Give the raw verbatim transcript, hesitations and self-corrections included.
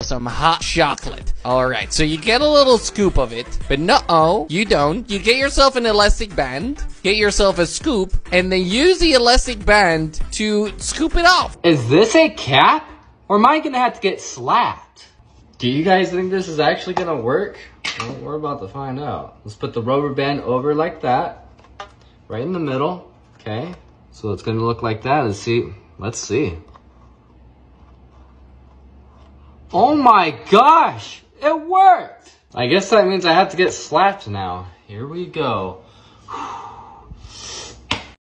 some hot chocolate. Alright, so you get a little scoop of it, but no, you don't. You get yourself an elastic band, get yourself a scoop, and then use the elastic band to scoop it off. Is this a cap? Or am I gonna have to get slapped? Do you guys think this is actually gonna work? Well, we're about to find out. Let's put the rubber band over like that. Right in the middle, okay? So it's gonna look like that. Let's see, let's see. Oh my gosh, it worked! I guess that means I have to get slapped now. Here we go.